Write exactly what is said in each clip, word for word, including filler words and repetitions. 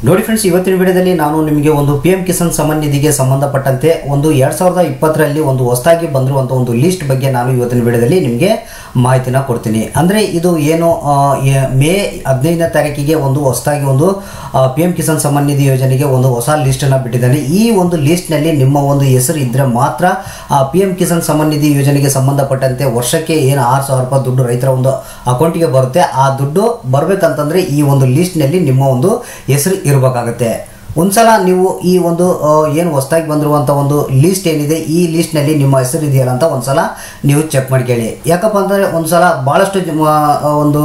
ನೋಡಿ ಫ್ರೆಂಡ್ಸ್, ಇವತ್ತಿನ ವಿಡಿಯೋದಲ್ಲಿ ನಾನು ನಿಮಗೆ ಒಂದು ಪಿ ಎಂ ಕಿಸಾನ್ ಸಮ್ಮಾನ್ ನಿಧಿಗೆ ಸಂಬಂಧಪಟ್ಟಂತೆ ಒಂದು ಎರಡ್ ಸಾವಿರದ ಇಪ್ಪತ್ತರಲ್ಲಿ ಒಂದು ಹೊಸದಾಗಿ ಬಂದಿರುವಂಥ ಒಂದು ಲಿಸ್ಟ್ ಬಗ್ಗೆ ನಾನು ಇವತ್ತಿನ ವಿಡಿಯೋದಲ್ಲಿ ನಿಮಗೆ ಮಾಹಿತಿನ ಕೊಡ್ತೀನಿ. ಅಂದರೆ ಇದು ಏನು ಮೇ ಹದಿನೈದನೇ ತಾರೀಕಿಗೆ ಒಂದು ಹೊಸದಾಗಿ ಒಂದು ಪಿ ಎಂ ಕಿಸಾನ್ ಸಮ್ಮಾನ್ ನಿಧಿ ಯೋಜನೆಗೆ ಒಂದು ಹೊಸ ಲಿಸ್ಟನ್ನು ಬಿಟ್ಟಿದ್ದಾನೆ. ಈ ಒಂದು ಲಿಸ್ಟ್ನಲ್ಲಿ ನಿಮ್ಮ ಒಂದು ಹೆಸರು ಇದ್ದರೆ ಮಾತ್ರ ಪಿ ಎಂ ಕಿಸಾನ್ ಸಮ್ಮಾನ್ ನಿಧಿ ಯೋಜನೆಗೆ ಸಂಬಂಧಪಟ್ಟಂತೆ ವರ್ಷಕ್ಕೆ ಏನು ಆರು ಸಾವಿರ ರೂಪಾಯಿ ದುಡ್ಡು ರೈತರ ಒಂದು ಅಕೌಂಟಿಗೆ ಬರುತ್ತೆ. ಆ ದುಡ್ಡು ಬರಬೇಕಂತಂದರೆ ಈ ಒಂದು ಲಿಸ್ಟ್ನಲ್ಲಿ ನಿಮ್ಮ ಒಂದು ಹೆಸರು ಇರಬೇಕಾಗುತ್ತೆ. ಒಂದ್ಸಲ ನೀವು ಈ ಒಂದು ಏನು ಹೊಸದಾಗಿ ಬಂದಿರುವಂಥ ಒಂದು ಲಿಸ್ಟ್ ಏನಿದೆ, ಈ ಲಿಸ್ಟ್ನಲ್ಲಿ ನಿಮ್ಮ ಹೆಸರು ಇದೆಯಲ್ಲ ಅಂತ ಒಂದ್ಸಲ ನೀವು ಚೆಕ್ ಮಾಡ್ಕೊಳ್ಳಿ. ಯಾಕಪ್ಪ ಅಂತಂದರೆ ಒಂದ್ಸಲ ಭಾಳಷ್ಟು ಒಂದು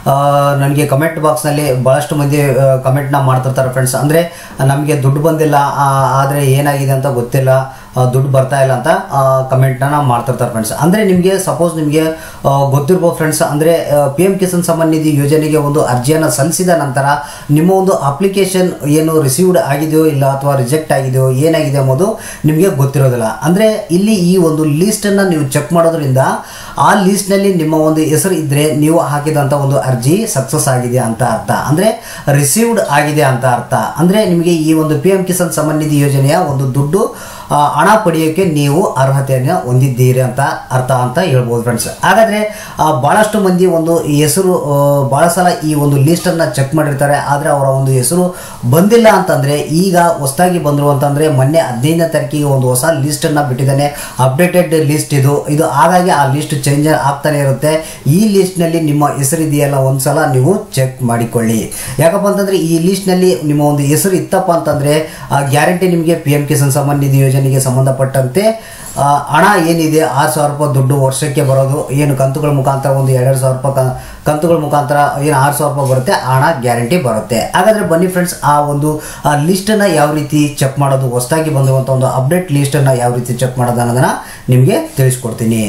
ನನಗೆ ಕಮೆಂಟ್ ಬಾಕ್ಸ್ನಲ್ಲಿ ಭಾಳಷ್ಟು ಮಂದಿ ಕಮೆಂಟ್ನ ಮಾಡ್ತಿರ್ತಾರೆ ಫ್ರೆಂಡ್ಸ್. ಅಂದರೆ ನಮಗೆ ದುಡ್ಡು ಬಂದಿಲ್ಲ, ಆದರೆ ಏನಾಗಿದೆ ಅಂತ ಗೊತ್ತಿಲ್ಲ, ದುಡ್ಡು ಬರ್ತಾ ಇಲ್ಲ ಅಂತ ಕಮೆಂಟ್ನ ಮಾಡ್ತಿರ್ತಾರೆ ಫ್ರೆಂಡ್ಸ್. ಅಂದರೆ ನಿಮಗೆ ಸಪೋಸ್ ನಿಮಗೆ ಗೊತ್ತಿರ್ಬೋದು ಫ್ರೆಂಡ್ಸ್, ಅಂದರೆ ಪಿ ಎಂ ಕಿಸಾನ್ ಸಮ್ಮಾನ್ ನಿಧಿ ಯೋಜನೆಗೆ ಒಂದು ಅರ್ಜಿಯನ್ನು ಸಲ್ಲಿಸಿದ ನಂತರ ನಿಮ್ಮ ಒಂದು ಅಪ್ಲಿಕೇಶನ್ ಏನು ರಿಸೀವ್ಡ್ ಆಗಿದೆಯೋ ಇಲ್ಲ ಅಥವಾ ರಿಜೆಕ್ಟ್ ಆಗಿದೆಯೋ ಏನಾಗಿದೆ ಎಂಬುದು ನಿಮಗೆ ಗೊತ್ತಿರೋದಿಲ್ಲ. ಅಂದರೆ ಇಲ್ಲಿ ಈ ಒಂದು ಲೀಸ್ಟನ್ನು ನೀವು ಚೆಕ್ ಮಾಡೋದ್ರಿಂದ ಆ ಲೀಸ್ಟ್ನಲ್ಲಿ ನಿಮ್ಮ ಒಂದು ಹೆಸರು ಇದ್ದರೆ ನೀವು ಹಾಕಿದಂಥ ಒಂದು ಅರ್ಜಿ ಸಕ್ಸಸ್ ಆಗಿದೆ ಅಂತ ಅರ್ಥ, ಅಂದರೆ ರಿಸೀವ್ಡ್ ಆಗಿದೆ ಅಂತ ಅರ್ಥ. ಅಂದರೆ ನಿಮಗೆ ಈ ಒಂದು ಪಿ ಎಂ ಕಿಸಾನ್ ಸಮ್ಮಾನ್ ನಿಧಿ ಯೋಜನೆಯ ಒಂದು ದುಡ್ಡು ಹಣ ಪಡೆಯೋಕ್ಕೆ ನೀವು ಅರ್ಹತೆಯನ್ನು ಹೊಂದಿದ್ದೀರಿ ಅಂತ ಅರ್ಥ ಅಂತ ಹೇಳ್ಬೋದು ಫ್ರೆಂಡ್ಸ್. ಹಾಗಾದರೆ ಭಾಳಷ್ಟು ಮಂದಿ ಒಂದು ಹೆಸರು ಭಾಳ ಸಲ ಈ ಒಂದು ಲೀಸ್ಟನ್ನು ಚೆಕ್ ಮಾಡಿರ್ತಾರೆ, ಆದರೆ ಅವರ ಒಂದು ಹೆಸರು ಬಂದಿಲ್ಲ ಅಂತಂದರೆ ಈಗ ಹೊಸದಾಗಿ ಬಂದಿರುವಂತಂದರೆ ಮೊನ್ನೆ ಹದಿನೈದನೇ ತಾರೀಕಿಗೆ ಒಂದು ಹೊಸ ಲೀಸ್ಟನ್ನು ಬಿಟ್ಟಿದ್ದಾನೆ. ಅಪ್ಡೇಟೆಡ್ ಲಿಸ್ಟ್ ಇದು ಇದು ಹಾಗಾಗಿ ಆ ಲಿಸ್ಟ್ ಚೇಂಜ್ ಆಗ್ತಾನೆ ಇರುತ್ತೆ. ಈ ಲಿಸ್ಟ್ನಲ್ಲಿ ನಿಮ್ಮ ಹೆಸರು ಇದೆಯಲ್ಲ ಒಂದ್ಸಲ ನೀವು ಚೆಕ್ ಮಾಡಿಕೊಳ್ಳಿ. ಯಾಕಪ್ಪ ಅಂತಂದರೆ ಈ ಲಿಸ್ಟ್ನಲ್ಲಿ ನಿಮ್ಮ ಒಂದು ಹೆಸರು ಇತ್ತಪ್ಪ ಅಂತಂದರೆ ಗ್ಯಾರಂಟಿ ನಿಮಗೆ ಪಿ ಎಂ ಕಿಸಾನ್ ಸಮ್ಮಾನ್ ನಿಧಿ ಯೋಜನೆಗೆ ಸಂಬಂಧಪಟ್ಟಂತೆ ಹಣ ಏನಿದೆ ಆರು ಸಾವಿರ ರೂಪಾಯಿ ದುಡ್ಡು ವರ್ಷಕ್ಕೆ ಬರೋದು, ಏನು ಕಂತುಗಳ ಮುಖಾಂತರ ಒಂದು ಎರಡು ಸಾವಿರ ರೂಪಾಯಿ ಕಂತುಗಳ ಮುಖಾಂತರ ಏನು ಆರು ಸಾವಿರ ರೂಪಾಯಿ ಬರುತ್ತೆ, ಹಣ ಗ್ಯಾರಂಟಿ ಬರುತ್ತೆ. ಹಾಗಾದರೆ ಬನ್ನಿ ಫ್ರೆಂಡ್ಸ್, ಆ ಒಂದು ಲಿಸ್ಟನ್ನು ಯಾವ ರೀತಿ ಚೆಕ್ ಮಾಡೋದು, ಹೊಸದಾಗಿ ಬಂದಿರುವಂಥ ಒಂದು ಅಪ್ಡೇಟ್ ಲಿಸ್ಟನ್ನು ಯಾವ ರೀತಿ ಚೆಕ್ ಮಾಡೋದು ಅನ್ನೋದನ್ನು ನಿಮಗೆ ತಿಳಿಸ್ಕೊಡ್ತೀನಿ.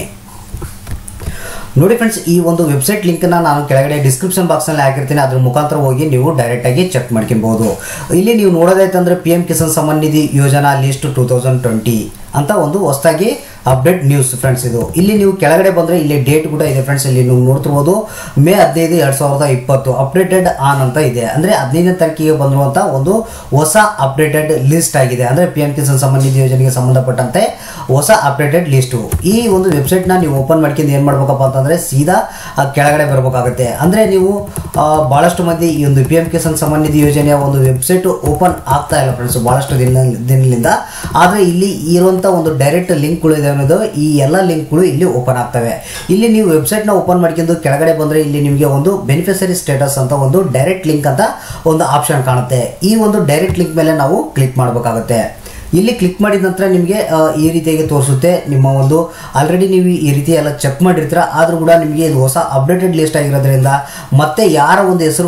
ನೋಡಿ ಫ್ರೆಂಡ್ಸ್, ಈ ಒಂದು ವೆಬ್ಸೈಟ್ ಲಿಂಕನ್ನು ನಾನು ಕೆಳಗಡೆ ಡಿಸ್ಕ್ರಿಪ್ಷನ್ ಬಾಕ್ಸ್ನಲ್ಲಿ ಹಾಕಿರ್ತೀನಿ, ಅದ್ರ ಮುಖಾಂತರ ಹೋಗಿ ನೀವು ಡೈರೆಕ್ಟಾಗಿ ಚೆಕ್ ಮಾಡ್ಕೊಬೋದು. ಇಲ್ಲಿ ನೀವು ನೋಡೋದಾಯ್ತಂದರೆ P M Kisan Samman Nidhi Yojana list two thousand twenty ಅಂತ ಒಂದು ಹೊಸದಾಗಿ ಅಪ್ಡೇಟ್ ನ್ಯೂಸ್ ಫ್ರೆಂಡ್ಸ್. ಇದು ಇಲ್ಲಿ ನೀವು ಕೆಳಗಡೆ ಬಂದರೆ ಇಲ್ಲಿ ಡೇಟ್ ಕೂಡ ಇದೆ ಫ್ರೆಂಡ್ಸ್. ಇಲ್ಲಿ ನೀವು ನೋಡ್ತಿರ್ಬೋದು ಮೇ ಹದಿನೈದು ಎರಡು ಸಾವಿರದ ಇಪ್ಪತ್ತು ಅಪ್ಡೇಟೆಡ್ ಆನ್ ಅಂತ ಇದೆ. ಅಂದರೆ ಹದಿನೈದನೇ ತಾರೀಕಿಗೆ ಬಂದಿರುವಂಥ ಒಂದು ಹೊಸ ಅಪ್ಡೇಟೆಡ್ ಲಿಸ್ಟ್ ಆಗಿದೆ. ಅಂದರೆ ಪಿ ಎಂ ಕಿಸಾನ್ ಸಮ್ಮಾನ್ ನಿಧಿ ಯೋಜನೆಗೆ ಸಂಬಂಧಪಟ್ಟಂತೆ ಹೊಸ ಅಪ್ಡೇಟೆಡ್ ಲಿಸ್ಟು. ಈ ಒಂದು ವೆಬ್ಸೈಟ್ನ ನೀವು ಓಪನ್ ಮಾಡ್ಕೊಂಡು ಏನು ಮಾಡ್ಬೇಕಪ್ಪ ಅಂತಂದರೆ ಸೀದಾ ಕೆಳಗಡೆ ಬರಬೇಕಾಗುತ್ತೆ. ಅಂದರೆ ನೀವು ಭಾಳಷ್ಟು ಮಂದಿ ಈ ಒಂದು ಪಿ ಎಂ ಕಿಸಾನ್ ಸಮ್ಮಾನ್ ನಿಧಿ ಯೋಜನೆಯ ಒಂದು ವೆಬ್ಸೈಟು ಓಪನ್ ಆಗ್ತಾ ಇಲ್ಲ ಫ್ರೆಂಡ್ಸ್ ಭಾಳಷ್ಟು ದಿನ ದಿನದಿಂದ. ಆದರೆ ಇಲ್ಲಿ ಇರುವಂಥ ಒಂದು ಡೈರೆಕ್ಟ್ ಲಿಂಕ್ಗಳು ಇದೆ ಅನ್ನೋದು, ಈ ಎಲ್ಲ ಲಿಂಕ್ಗಳು ಇಲ್ಲಿ ಓಪನ್ ಆಗ್ತವೆ. ಇಲ್ಲಿ ನೀವು ವೆಬ್ಸೈಟ್ನ ಓಪನ್ ಮಾಡ್ಕೊಂಡು ಕೆಳಗಡೆ ಬಂದರೆ ಇಲ್ಲಿ ನಿಮಗೆ ಒಂದು ಬೆನಿಫಿಷರಿ ಸ್ಟೇಟಸ್ ಅಂತ ಒಂದು ಡೈರೆಕ್ಟ್ ಲಿಂಕ್ ಅಂತ ಒಂದು ಆಪ್ಷನ್ ಕಾಣುತ್ತೆ. ಈ ಒಂದು ಡೈರೆಕ್ಟ್ ಲಿಂಕ್ ಮೇಲೆ ನಾವು ಕ್ಲಿಕ್ ಮಾಡಬೇಕಾಗುತ್ತೆ. ಇಲ್ಲಿ ಕ್ಲಿಕ್ ಮಾಡಿದ ನಂತರ ನಿಮಗೆ ಈ ರೀತಿಯಾಗಿ ತೋರಿಸುತ್ತೆ. ನಿಮ್ಮ ಒಂದು ಆಲ್ರೆಡಿ ನೀವು ಈ ರೀತಿ ಎಲ್ಲ ಚೆಕ್ ಮಾಡಿರ್ತೀರ, ಆದರೂ ಕೂಡ ನಿಮಗೆ ಇದು ಹೊಸ ಅಪ್ಡೇಟೆಡ್ ಲಿಸ್ಟ್ ಆಗಿರೋದ್ರಿಂದ ಮತ್ತೆ ಯಾರ ಒಂದು ಹೆಸರು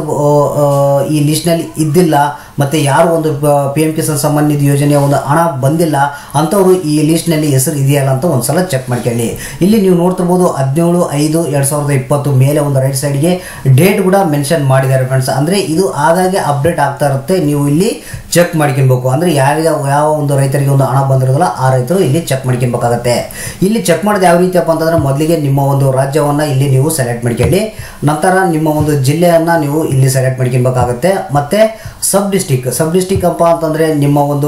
ಈ ಲಿಸ್ಟ್ನಲ್ಲಿ ಇದ್ದಿಲ್ಲ, ಮತ್ತು ಯಾರು ಒಂದು ಪಿ ಎಂ ಕಿಸಾನ್ ಸಮ್ಮಾನ್ ನಿಧಿ ಯೋಜನೆಯ ಒಂದು ಹಣ ಬಂದಿಲ್ಲ ಅಂಥವ್ರು ಈ ಲಿಸ್ಟ್ನಲ್ಲಿ ಹೆಸರು ಇದೆಯಲ್ಲ ಅಂತ ಒಂದು ಸಲ ಚೆಕ್ ಮಾಡ್ಕೊಳ್ಳಿ. ಇಲ್ಲಿ ನೀವು ನೋಡ್ತಿರ್ಬೋದು ಹದಿನೇಳು ಐದು ಎರಡು ಸಾವಿರದ ಇಪ್ಪತ್ತು ಮೇಲೆ ಒಂದು ರೈಟ್ ಸೈಡ್ಗೆ ಡೇಟ್ ಕೂಡ ಮೆನ್ಷನ್ ಮಾಡಿದ್ದಾರೆ ಫ್ರೆಂಡ್ಸ್. ಅಂದರೆ ಇದು ಆಗಾಗ್ಗೆ ಅಪ್ಡೇಟ್ ಆಗ್ತಾ ಇರುತ್ತೆ, ನೀವು ಇಲ್ಲಿ ಚೆಕ್ ಮಾಡ್ಕೊಬೇಕು. ಅಂದರೆ ಯಾರಿಗೆ ಯಾವ ಒಂದು ರೈತರಿಗೆ ಒಂದು ಹಣ ಬಂದಿರೋದಿಲ್ಲ ಆ ರೈತರು ಇಲ್ಲಿ ಚೆಕ್ ಮಾಡ್ಕೊಬೇಕಾಗತ್ತೆ. ಇಲ್ಲಿ ಚೆಕ್ ಮಾಡೋದು ಯಾವ ರೀತಿಯಪ್ಪ ಅಂತಂದರೆ ಮೊದಲಿಗೆ ನಿಮ್ಮ ಒಂದು ರಾಜ್ಯವನ್ನು ಇಲ್ಲಿ ನೀವು ಸೆಲೆಕ್ಟ್ ಮಾಡ್ಕೊಳ್ಳಿ. ನಂತರ ನಿಮ್ಮ ಒಂದು ಜಿಲ್ಲೆಯನ್ನು ನೀವು ಇಲ್ಲಿ ಸೆಲೆಕ್ಟ್ ಮಾಡ್ಕೊಬೇಕಾಗತ್ತೆ. ಮತ್ತು ಸಬ್ ಡಿಸ್ಟಿಕ್ ಸಬ್ ಡಿಸ್ಟಿಕ್ ಅಪ್ಪ ಅಂತಂದರೆ ನಿಮ್ಮ ಒಂದು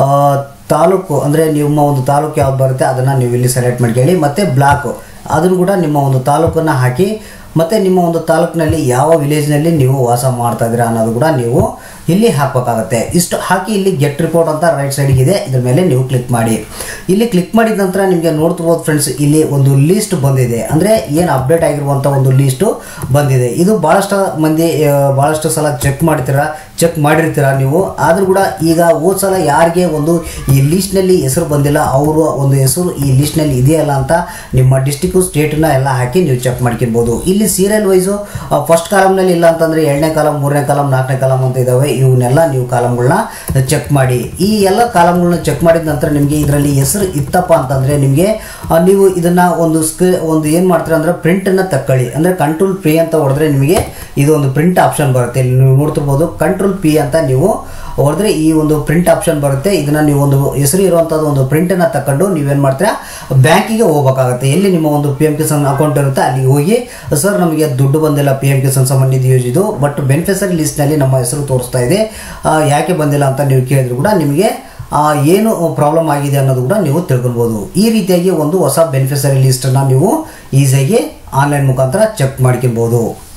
ತಾಲೂಕು, ಅಂದರೆ ನಿಮ್ಮ ಒಂದು ತಾಲೂಕು ಯಾವ್ದು ಬರುತ್ತೆ ಅದನ್ನು ನೀವು ಇಲ್ಲಿ ಸೆಲೆಕ್ಟ್ ಮಾಡ್ಕೊಳ್ಳಿ. ಮತ್ತು ಬ್ಲಾಕು ಅದನ್ನು ಕೂಡ ನಿಮ್ಮ ಒಂದು ತಾಲೂಕನ್ನು ಹಾಕಿ, ಮತ್ತು ನಿಮ್ಮ ಒಂದು ತಾಲೂಕಿನಲ್ಲಿ ಯಾವ ವಿಲೇಜ್ನಲ್ಲಿ ನೀವು ವಾಸ ಮಾಡ್ತಾ ಇದ್ದೀರಾ ಅನ್ನೋದು ಕೂಡ ನೀವು ಇಲ್ಲಿ ಹಾಕಬೇಕಾಗತ್ತೆ. ಇಷ್ಟು ಹಾಕಿ ಇಲ್ಲಿ ಗೆಟ್ ರಿಪೋರ್ಟ್ ಅಂತ ರೈಟ್ ಸೈಡಿಗೆ ಇದೆ, ಇದ್ರ ಮೇಲೆ ನೀವು ಕ್ಲಿಕ್ ಮಾಡಿ. ಇಲ್ಲಿ ಕ್ಲಿಕ್ ಮಾಡಿದ ನಂತರ ನಿಮಗೆ ನೋಡ್ತಿರ್ಬೋದು ಫ್ರೆಂಡ್ಸ್, ಇಲ್ಲಿ ಒಂದು ಲೀಸ್ಟ್ ಬಂದಿದೆ. ಅಂದರೆ ಏನು ಅಪ್ಡೇಟ್ ಆಗಿರುವಂಥ ಒಂದು ಲೀಸ್ಟು ಬಂದಿದೆ. ಇದು ಭಾಳಷ್ಟು ಮಂದಿ ಭಾಳಷ್ಟು ಸಲ ಚೆಕ್ ಮಾಡ್ತೀರಾ ಚೆಕ್ ಮಾಡಿರ್ತೀರ ನೀವು. ಆದರೂ ಕೂಡ ಈಗ ಹೋದ ಸಲ ಯಾರಿಗೆ ಒಂದು ಈ ಲೀಸ್ಟ್ನಲ್ಲಿ ಹೆಸರು ಬಂದಿಲ್ಲ ಅವರು ಒಂದು ಹೆಸರು ಈ ಲೀಸ್ಟ್ನಲ್ಲಿ ಇದೆಯಲ್ಲ ಅಂತ ನಿಮ್ಮ ಡಿಸ್ಟಿಕ್ಕು ಸ್ಟೇಟನ್ನ ಎಲ್ಲ ಹಾಕಿ ನೀವು ಚೆಕ್ ಮಾಡ್ಕೊಬೋದು. ಇಲ್ಲಿ ಸೀರಿಯಲ್ ವೈಸು ಫಸ್ಟ್ ಕಾಲಮ್ನಲ್ಲಿ ಇಲ್ಲ ಅಂತಂದರೆ ಎರಡನೇ ಕಾಲಮ್, ಮೂರನೇ ಕಾಲಮ್, ನಾಲ್ಕನೇ ಕಾಲಮ್ ಅಂತ ಇದ್ದಾವೆ. ಇವನ್ನೆಲ್ಲ ನೀವು ಕಾಲಮ್ಗಳನ್ನ ಚೆಕ್ ಮಾಡಿ. ಈ ಎಲ್ಲ ಕಾಲಮ್ಗಳನ್ನ ಚೆಕ್ ಮಾಡಿದ ನಂತರ ನಿಮಗೆ ಇದರಲ್ಲಿ ಹೆಸರು ಇತ್ತಪ್ಪ ಅಂತಂದರೆ ನಿಮಗೆ ನೀವು ಇದನ್ನು ಒಂದು ಸ್ಕ್ರೀ ಒಂದು ಏನು ಮಾಡ್ತೀರಾ ಅಂದರೆ ಪ್ರಿಂಟನ್ನು ತಕ್ಕೊಳ್ಳಿ. ಅಂದರೆ ಕಂಟ್ರೋಲ್ ಪಿ ಅಂತ ಹೊಡೆದ್ರೆ ನಿಮಗೆ ಇದು ಒಂದು ಪ್ರಿಂಟ್ ಆಪ್ಷನ್ ಬರುತ್ತೆ. ಇಲ್ಲಿ ನೀವು ನೋಡ್ತಿರ್ಬೋದು ಕಂಟ್ರೋಲ್ ಪಿ ಅಂತ ನೀವು ಹೊಡೆದ್ರೆ ಈ ಒಂದು ಪ್ರಿಂಟ್ ಆಪ್ಷನ್ ಬರುತ್ತೆ. ಇದನ್ನ ನೀವು ಒಂದು ಹೆಸರು ಇರುವಂಥದ್ದು ಒಂದು ಪ್ರಿಂಟನ್ನು ತಗೊಂಡು ನೀವೇನು ಮಾಡ್ತೀರಾ ಬ್ಯಾಂಕಿಗೆ ಹೋಗ್ಬೇಕಾಗುತ್ತೆ. ಎಲ್ಲಿ ನಿಮ್ಮ ಒಂದು ಪಿ ಎಂ ಕಿಸಾನ್ ಅಕೌಂಟ್ ಇರುತ್ತೆ ಅಲ್ಲಿಗೆ ಹೋಗಿ ಸರ್ ನಮಗೆ ದುಡ್ಡು ಬಂದಿಲ್ಲ ಪಿ ಎಂ ಕಿಸಾನ್ ಸಮ್ಮಾನ್ ನಿಧಿ ಯೋಜನೆದು, ಬಟ್ ಬೆನಿಫಿಷರಿ ಲಿಸ್ಟ್ನಲ್ಲಿ ನಮ್ಮ ಹೆಸರು ತೋರಿಸ್ತಾ ಇದೆ, ಯಾಕೆ ಬಂದಿಲ್ಲ ಅಂತ ನೀವು ಕೇಳಿದ್ರು ಕೂಡ ನಿಮಗೆ ಏನು ಪ್ರಾಬ್ಲಮ್ ಆಗಿದೆ ಅನ್ನೋದು ಕೂಡ ನೀವು ತಿಳ್ಕೊಳ್ಬೋದು. ಈ ರೀತಿಯಾಗಿ ಒಂದು ಹೊಸ ಬೆನಿಫಿಷರಿ ಲಿಸ್ಟನ್ನು ನೀವು ಈಸಿಯಾಗಿ ಆನ್ಲೈನ್ ಮುಖಾಂತರ ಚೆಕ್ ಮಾಡ್ಕೊಳ್ಬೋದು.